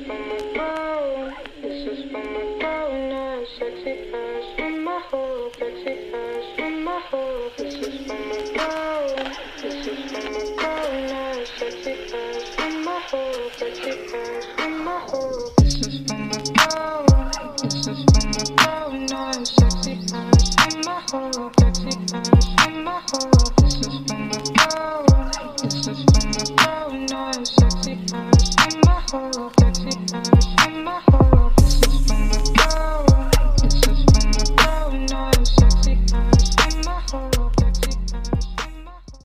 from a girl. This is from a girl now. Sexy ass from my hoe. Sexy ass from my hoe. This is from a girl. This is from a girl now. Sexy ass from my hoe. Sexy ass from my hoe. This is from a girl.